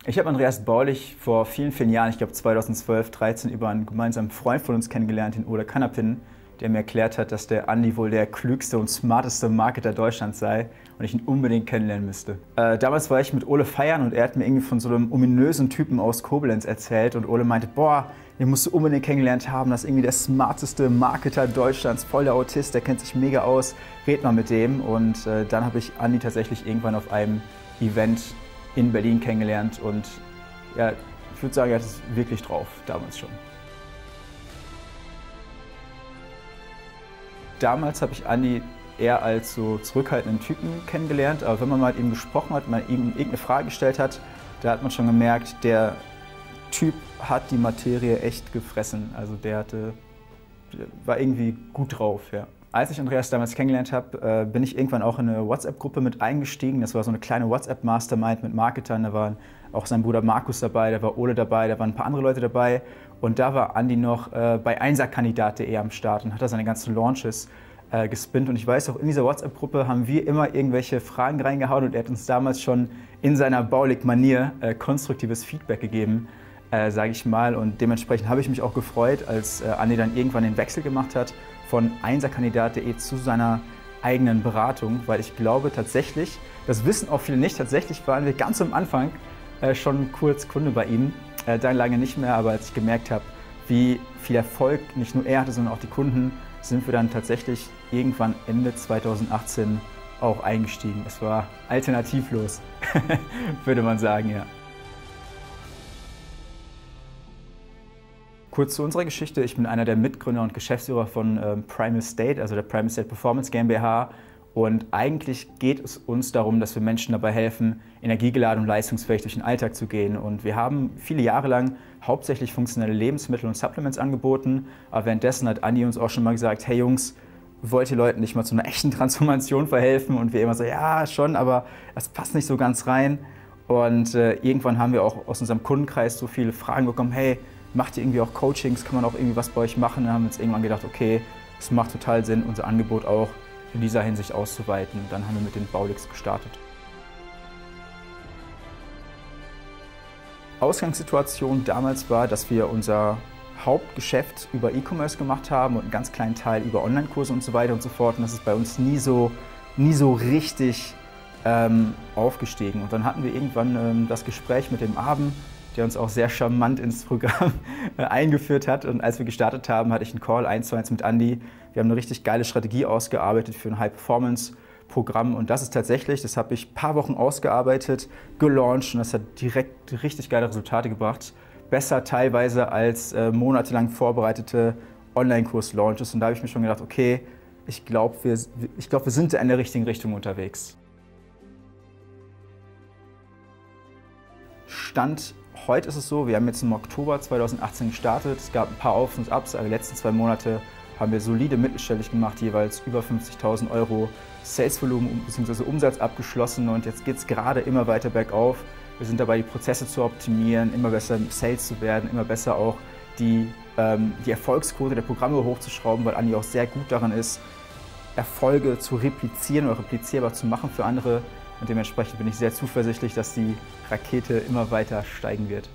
Ich habe Andreas Baulich vor vielen, vielen Jahren, ich glaube 2012, 13, über einen gemeinsamen Freund von uns kennengelernt, den Ole Kanapin, der mir erklärt hat, dass der Andi wohl der klügste und smarteste Marketer Deutschlands sei und ich ihn unbedingt kennenlernen müsste. Damals war ich mit Ole feiern und er hat mir irgendwie von so einem ominösen Typen aus Koblenz erzählt und Ole meinte, boah, den musst du unbedingt kennengelernt haben, das ist irgendwie der smarteste Marketer Deutschlands, voll der Autist, der kennt sich mega aus, red mal mit dem. Und dann habe ich Andi tatsächlich irgendwann auf einem Event in Berlin kennengelernt und ja, ich würde sagen, er hat es wirklich drauf, damals schon. Damals habe ich Andi eher als so zurückhaltenden Typen kennengelernt, aber wenn man mal mit ihm gesprochen hat, mal ihm irgendeine Frage gestellt hat, da hat man schon gemerkt, der Typ hat die Materie echt gefressen. Also der war irgendwie gut drauf, ja. Als ich Andreas damals kennengelernt habe, bin ich irgendwann auch in eine WhatsApp-Gruppe mit eingestiegen. Das war so eine kleine WhatsApp-Mastermind mit Marketern. Da waren auch sein Bruder Markus dabei, da war Ole dabei, da waren ein paar andere Leute dabei. Und da war Andi noch bei einserkandidat.de am Start und hat da seine ganzen Launches gespinnt. Und ich weiß auch, in dieser WhatsApp-Gruppe haben wir immer irgendwelche Fragen reingehauen und er hat uns damals schon in seiner Baulig-Manier konstruktives Feedback gegeben, sage ich mal. Und dementsprechend habe ich mich auch gefreut, als Andi dann irgendwann den Wechsel gemacht hat von einserkandidat.de zu seiner eigenen Beratung, weil ich glaube tatsächlich, das wissen auch viele nicht, tatsächlich waren wir ganz am Anfang schon kurz Kunde bei ihm, dann lange nicht mehr, aber als ich gemerkt habe, wie viel Erfolg nicht nur er hatte, sondern auch die Kunden, sind wir dann tatsächlich irgendwann Ende 2018 auch eingestiegen. Es war alternativlos, würde man sagen, ja. Kurz zu unserer Geschichte. Ich bin einer der Mitgründer und Geschäftsführer von Primal State, also der Primal State Performance GmbH. Und eigentlich geht es uns darum, dass wir Menschen dabei helfen, energiegeladen und leistungsfähig durch den Alltag zu gehen. Und wir haben viele Jahre lang hauptsächlich funktionelle Lebensmittel und Supplements angeboten. Aber währenddessen hat Andi uns auch schon mal gesagt, hey Jungs, wollt ihr Leuten nicht mal zu einer echten Transformation verhelfen? Und wir immer so, ja schon, aber das passt nicht so ganz rein. Und irgendwann haben wir auch aus unserem Kundenkreis so viele Fragen bekommen, hey, macht ihr irgendwie auch Coachings, kann man auch irgendwie was bei euch machen? Dann haben wir uns irgendwann gedacht, okay, es macht total Sinn, unser Angebot auch in dieser Hinsicht auszuweiten. Und dann haben wir mit den Bauligs gestartet. Ausgangssituation damals war, dass wir unser Hauptgeschäft über E-Commerce gemacht haben und einen ganz kleinen Teil über Online-Kurse und so weiter und so fort. Und das ist bei uns nie so richtig aufgestiegen. Und dann hatten wir irgendwann das Gespräch mit dem Abend, der uns auch sehr charmant ins Programm eingeführt hat. Und als wir gestartet haben, hatte ich einen Call 1:1 mit Andi. Wir haben eine richtig geile Strategie ausgearbeitet für ein High-Performance-Programm. Und das ist tatsächlich, das habe ich ein paar Wochen ausgearbeitet, gelauncht und das hat direkt richtig geile Resultate gebracht. Besser teilweise als monatelang vorbereitete Online-Kurs-Launches. Und da habe ich mir schon gedacht, okay, ich glaube, wir sind in der richtigen Richtung unterwegs. Stand heute ist es so, wir haben jetzt im Oktober 2018 gestartet. Es gab ein paar Aufs und Ups, aber die letzten 2 Monate haben wir solide mittelstellig gemacht, jeweils über 50.000 € Salesvolumen bzw. Umsatz abgeschlossen und jetzt geht es gerade immer weiter bergauf. Wir sind dabei, die Prozesse zu optimieren, immer besser im Sales zu werden, immer besser auch die Erfolgsquote der Programme hochzuschrauben, weil Andi auch sehr gut daran ist, Erfolge zu replizieren oder replizierbar zu machen für andere. Und dementsprechend bin ich sehr zuversichtlich, dass die Rakete immer weiter steigen wird.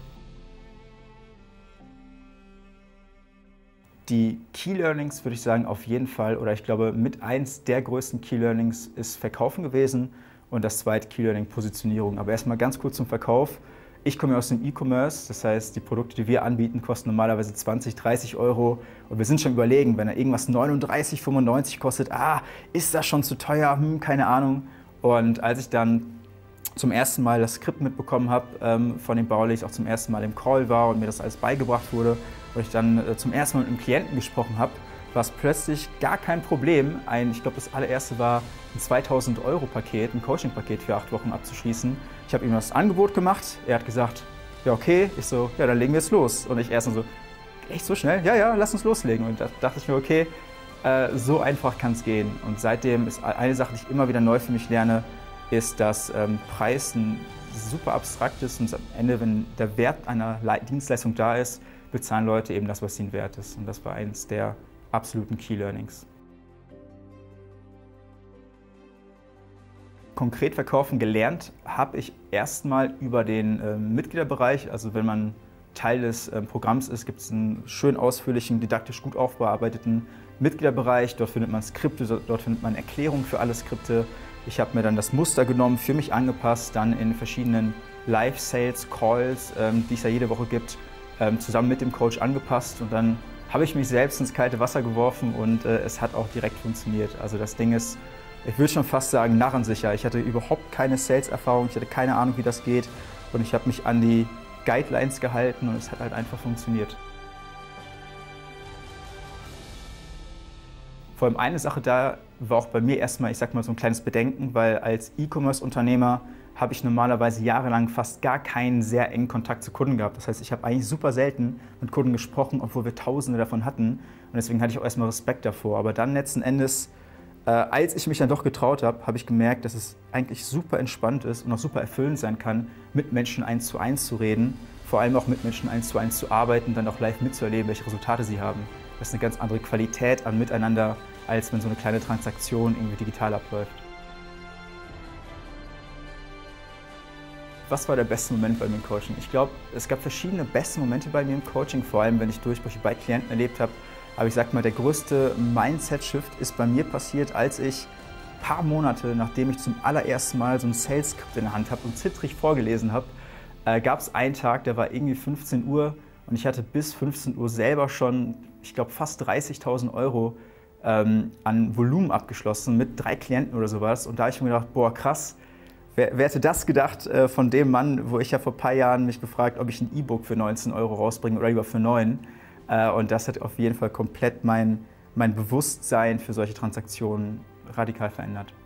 Die Key Learnings würde ich sagen auf jeden Fall, oder ich glaube mit eins der größten Key Learnings ist Verkaufen gewesen und das zweite Key Learning Positionierung. Aber erstmal ganz kurz zum Verkauf. Ich komme aus dem E-Commerce, das heißt, die Produkte, die wir anbieten, kosten normalerweise 20, 30 € und wir sind schon überlegen, wenn da irgendwas 39, 95 kostet, ist das schon zu teuer, keine Ahnung. Und als ich dann zum ersten Mal das Skript mitbekommen habe von den Bauligs, auch zum ersten Mal im Call war und mir das alles beigebracht wurde und ich dann zum ersten Mal mit einem Klienten gesprochen habe, war es plötzlich gar kein Problem, ich glaube das allererste war ein 2.000 € Paket, ein Coaching-Paket für 8 Wochen abzuschließen. Ich habe ihm das Angebot gemacht, er hat gesagt, ja okay, ich so, ja dann legen wir jetzt los. Und ich erst so, echt so schnell? Ja, lass uns loslegen. Und da dachte ich mir, okay, so einfach kann es gehen. Und seitdem ist eine Sache, die ich immer wieder neu für mich lerne, ist, dass Preis ein super abstrakt ist und am Ende, wenn der Wert einer Dienstleistung da ist, bezahlen Leute eben das, was ihnen wert ist. Und das war eines der absoluten Key Learnings. Konkret verkaufen gelernt habe ich erstmal über den Mitgliederbereich. Also wenn man Teil des Programms ist, gibt es einen schön ausführlichen, didaktisch gut aufbearbeiteten Mitgliederbereich. Dort findet man Skripte, dort findet man Erklärungen für alle Skripte. Ich habe mir dann das Muster genommen, für mich angepasst, dann in verschiedenen Live-Sales-Calls, die es ja jede Woche gibt, zusammen mit dem Coach angepasst. Und dann habe ich mich selbst ins kalte Wasser geworfen und es hat auch direkt funktioniert. Also das Ding ist, ich würde schon fast sagen, narrensicher. Ich hatte überhaupt keine Sales-Erfahrung, ich hatte keine Ahnung, wie das geht. Und ich habe mich an die Guidelines gehalten und es hat halt einfach funktioniert. Vor allem eine Sache da war auch bei mir erstmal, ich sag mal, so ein kleines Bedenken, weil als E-Commerce-Unternehmer habe ich normalerweise jahrelang fast gar keinen sehr engen Kontakt zu Kunden gehabt. Das heißt, ich habe eigentlich super selten mit Kunden gesprochen, obwohl wir Tausende davon hatten. Und deswegen hatte ich auch erstmal Respekt davor. Aber dann letzten Endes, als ich mich dann doch getraut habe, habe ich gemerkt, dass es eigentlich super entspannt ist und auch super erfüllend sein kann, mit Menschen 1:1 zu reden, vor allem auch mit Menschen 1:1 zu arbeiten, dann auch live mitzuerleben, welche Resultate sie haben. Das ist eine ganz andere Qualität an Miteinander, als wenn so eine kleine Transaktion irgendwie digital abläuft. Was war der beste Moment bei mir im Coaching? Ich glaube, es gab verschiedene beste Momente bei mir im Coaching, vor allem wenn ich Durchbrüche bei Klienten erlebt habe. Aber ich sag mal, der größte Mindset-Shift ist bei mir passiert, als ich ein paar Monate, nachdem ich zum allerersten Mal so ein Sales-Skript in der Hand habe und zittrig vorgelesen habe, gab es einen Tag, der war irgendwie 15 Uhr und ich hatte bis 15 Uhr selber schon, ich glaube, fast 30.000 Euro an Volumen abgeschlossen mit 3 Klienten oder sowas. Und da habe ich mir gedacht, boah, krass, wer hätte das gedacht von dem Mann, wo ich ja vor ein paar Jahren mich gefragt, ob ich ein E-Book für 19 Euro rausbringe oder lieber für 9. Und das hat auf jeden Fall komplett mein Bewusstsein für solche Transaktionen radikal verändert.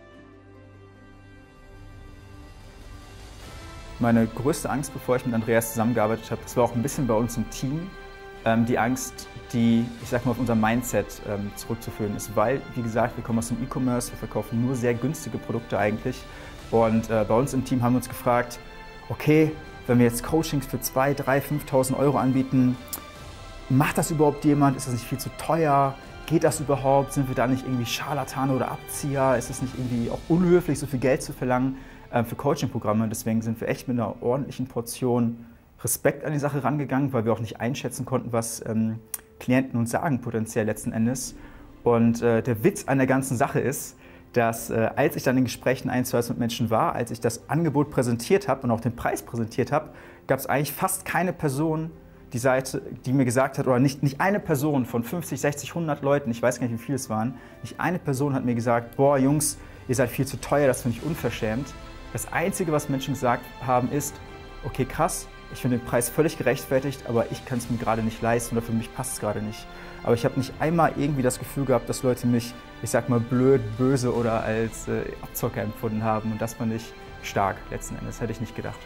Meine größte Angst, bevor ich mit Andreas zusammengearbeitet habe, das war auch ein bisschen bei uns im Team, die Angst, die, ich sag mal, auf unser Mindset zurückzuführen ist. Weil, wie gesagt, wir kommen aus dem E-Commerce, wir verkaufen nur sehr günstige Produkte eigentlich. Und bei uns im Team haben wir uns gefragt, okay, wenn wir jetzt Coachings für 2.000, 3.000, 5.000 Euro anbieten, macht das überhaupt jemand? Ist das nicht viel zu teuer? Geht das überhaupt? Sind wir da nicht irgendwie Scharlatane oder Abzieher? Ist es nicht irgendwie auch unhöflich, so viel Geld zu verlangen für Coaching-Programme? Deswegen sind wir echt mit einer ordentlichen Portion Respekt an die Sache rangegangen, weil wir auch nicht einschätzen konnten, was Klienten uns sagen potenziell letzten Endes. Und der Witz an der ganzen Sache ist, dass als ich dann in Gesprächen 1:1 mit Menschen war, als ich das Angebot präsentiert habe und auch den Preis präsentiert habe, gab es eigentlich fast keine Person, die mir gesagt hat, oder nicht eine Person von 50, 60, 100 Leuten, ich weiß gar nicht, wie viele es waren, nicht eine Person hat mir gesagt, boah Jungs, ihr seid viel zu teuer, das finde ich unverschämt. Das Einzige, was Menschen gesagt haben, ist, okay krass, ich finde den Preis völlig gerechtfertigt, aber ich kann es mir gerade nicht leisten oder für mich passt es gerade nicht. Aber ich habe nicht einmal irgendwie das Gefühl gehabt, dass Leute mich, ich sag mal, blöd, böse oder als Abzocker empfunden haben. Und das fand ich stark letzten Endes, hätte ich nicht gedacht.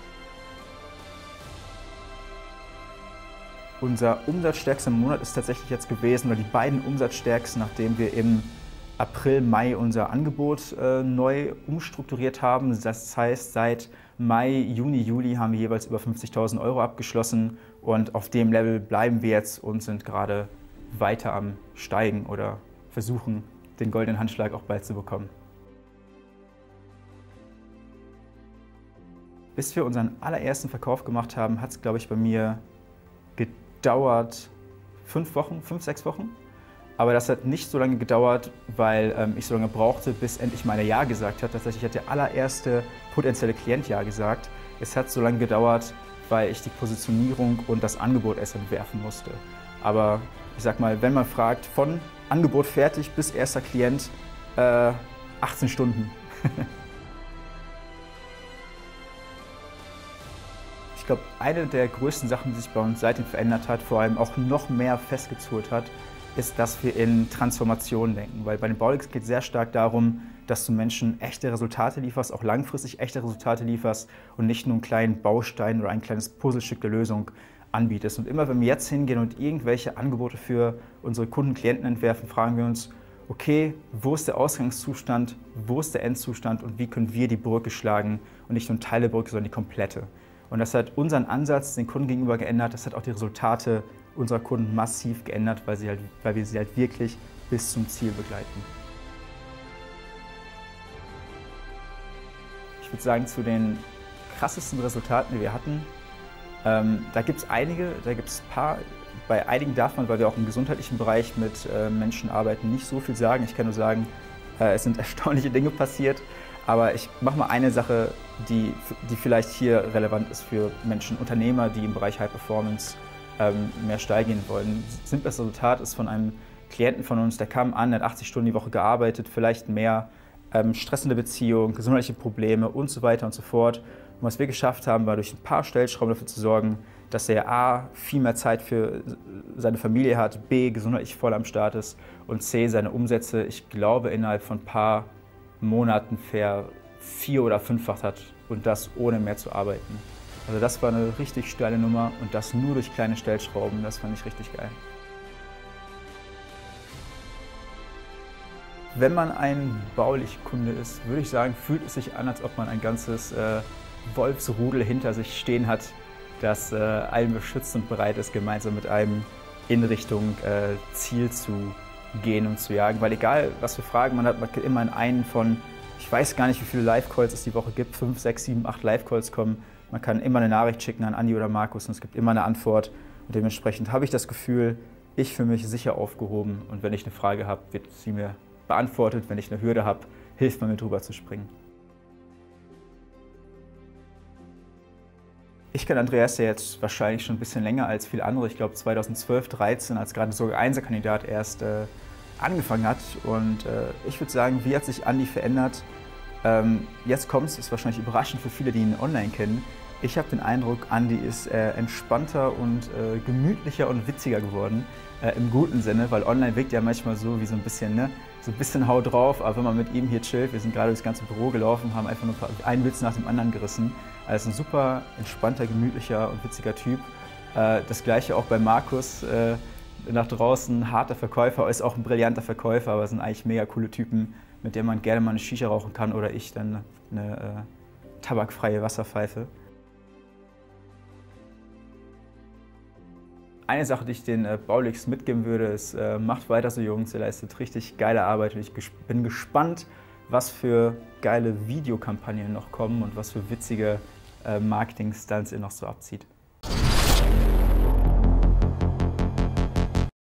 Unser umsatzstärkster Monat ist tatsächlich jetzt gewesen, oder die beiden umsatzstärksten, nachdem wir im April, Mai unser Angebot neu umstrukturiert haben. Das heißt, seit Mai, Juni, Juli haben wir jeweils über 50.000 Euro abgeschlossen und auf dem Level bleiben wir jetzt und sind gerade weiter am Steigen oder versuchen, den goldenen Handschlag auch bald zu bekommen. Bis wir unseren allerersten Verkauf gemacht haben, hat es, glaube ich, bei mir gedauert 5 Wochen, 5, 6 Wochen. Aber das hat nicht so lange gedauert, weil ich so lange brauchte, bis endlich mal einer Ja gesagt hat. Tatsächlich hat der allererste potenzielle Klient Ja gesagt. Es hat so lange gedauert, weil ich die Positionierung und das Angebot erst entwerfen musste. Aber ich sag mal, wenn man fragt, von Angebot fertig bis erster Klient, 18 Stunden. Ich glaube, eine der größten Sachen, die sich bei uns seitdem verändert hat, vor allem auch noch mehr festgezurrt hat, ist, dass wir in Transformationen denken. Weil bei den Baulex geht es sehr stark darum, dass du Menschen echte Resultate lieferst, auch langfristig echte Resultate lieferst und nicht nur einen kleinen Baustein oder ein kleines Puzzlestück der Lösung anbietest. Und immer wenn wir jetzt hingehen und irgendwelche Angebote für unsere Kunden, Klienten entwerfen, fragen wir uns, okay, wo ist der Ausgangszustand, wo ist der Endzustand und wie können wir die Brücke schlagen und nicht nur ein Teil der Brücke, sondern die komplette. Und das hat unseren Ansatz den Kunden gegenüber geändert, das hat auch die Resultate unserer Kunden massiv geändert, weil wir sie halt wirklich bis zum Ziel begleiten. Ich würde sagen, zu den krassesten Resultaten, die wir hatten, da gibt es einige, da gibt es ein paar. Bei einigen darf man, weil wir auch im gesundheitlichen Bereich mit Menschen arbeiten, nicht so viel sagen. Ich kann nur sagen, es sind erstaunliche Dinge passiert. Aber ich mache mal eine Sache, die vielleicht hier relevant ist für Menschen, Unternehmer, die im Bereich High Performance mehr steil gehen wollen. Das simples Resultat ist von einem Klienten von uns, der kam an, der hat 80 Stunden die Woche gearbeitet, vielleicht mehr, stressende Beziehung, gesundheitliche Probleme und so weiter und so fort. Und was wir geschafft haben, war durch ein paar Stellschrauben dafür zu sorgen, dass er A, viel mehr Zeit für seine Familie hat, B, gesundheitlich voll am Start ist und C, seine Umsätze, ich glaube, innerhalb von ein paar Monaten vier- oder fünffacht hat und das ohne mehr zu arbeiten. Also das war eine richtig steile Nummer und das nur durch kleine Stellschrauben, das fand ich richtig geil. Wenn man ein Blaulichtkunde ist, würde ich sagen, fühlt es sich an, als ob man ein ganzes Wolfsrudel hinter sich stehen hat, das einen beschützt und bereit ist, gemeinsam mit einem in Richtung Ziel zu gehen und zu jagen. Weil egal, was für Fragen man hat, man kann immer in einen von, ich weiß gar nicht, wie viele Live-Calls es die Woche gibt, 5, 6, 7, 8 Live-Calls kommen. Man kann immer eine Nachricht schicken an Andi oder Markus und es gibt immer eine Antwort. Und dementsprechend habe ich das Gefühl, ich fühle mich sicher aufgehoben. Und wenn ich eine Frage habe, wird sie mir beantwortet. Wenn ich eine Hürde habe, hilft man mir drüber zu springen. Ich kenne Andreas ja jetzt wahrscheinlich schon ein bisschen länger als viele andere. Ich glaube 2012, 2013, als gerade sogar Einser-Kandidat erst angefangen hat. Und ich würde sagen, wie hat sich Andi verändert? Jetzt kommt es, ist wahrscheinlich überraschend für viele, die ihn online kennen. Ich habe den Eindruck, Andi ist entspannter und gemütlicher und witziger geworden. Im guten Sinne, weil online wirkt ja manchmal so wie so ein bisschen, ne? So ein bisschen Hau drauf, aber wenn man mit ihm hier chillt, wir sind gerade durchs ganze Büro gelaufen, haben einfach nur einen Witz nach dem anderen gerissen. Also ein super entspannter, gemütlicher und witziger Typ. Das gleiche auch bei Markus, nach draußen, harter Verkäufer, ist auch ein brillanter Verkäufer, aber sind eigentlich mega coole Typen, mit denen man gerne mal eine Shisha rauchen kann oder ich dann eine tabakfreie Wasserpfeife. Eine Sache, die ich den Blaulichts mitgeben würde, ist, macht weiter so, Jungs, ihr leistet richtig geile Arbeit und ich bin gespannt, was für geile Videokampagnen noch kommen und was für witzige Marketing-Stunts ihr noch so abzieht.